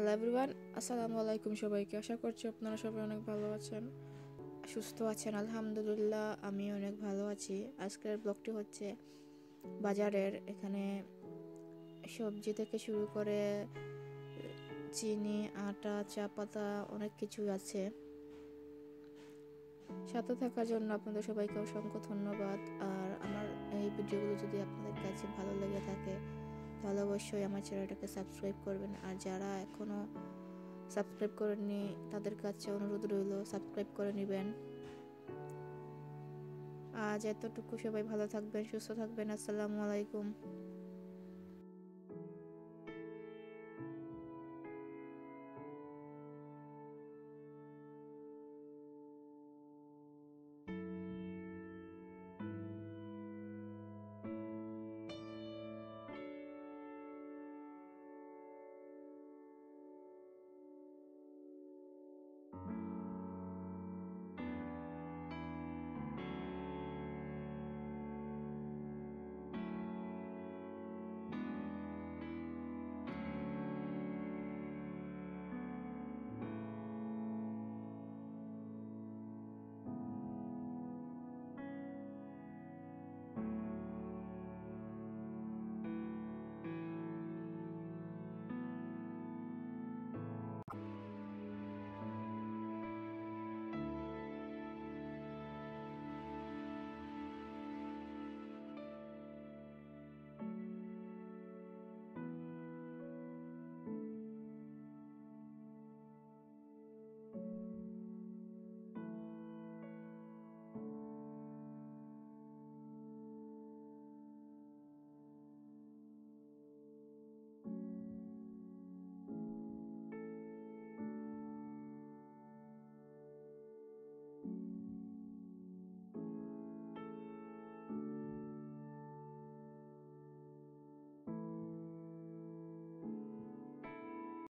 Hello everyone, আসসালামু আলাইকুম সবাইকে। আশা করছি আপনারা সবাই অনেক ভালো আছেন, সুস্থ আছেন। আলহামদুলিল্লাহ, আমি অনেক ভালো আছি। আজকের ব্লগটি হচ্ছে বাজারের। এখানে সবজি থেকে শুরু করে চিনি, আটা, চা পাতা অনেক কিছু আছে। সাথে থাকার জন্য আপনাদের সবাইকে অসংখ্য ধন্যবাদ। আর আমার এই ভিডিওগুলো যদি আপনাদের কাছে ভালো লেগে থাকে তাহলে অবশ্যই আমার চ্যানেলটাকে সাবস্ক্রাইব করবেন। আর যারা এখনও সাবস্ক্রাইব করেননি তাদের কাছে অনুরোধ রইল, সাবস্ক্রাইব করে নেবেন। আজ এতটুকু, সবাই ভালো থাকবেন, সুস্থ থাকবেন। আসসালামু আলাইকুম।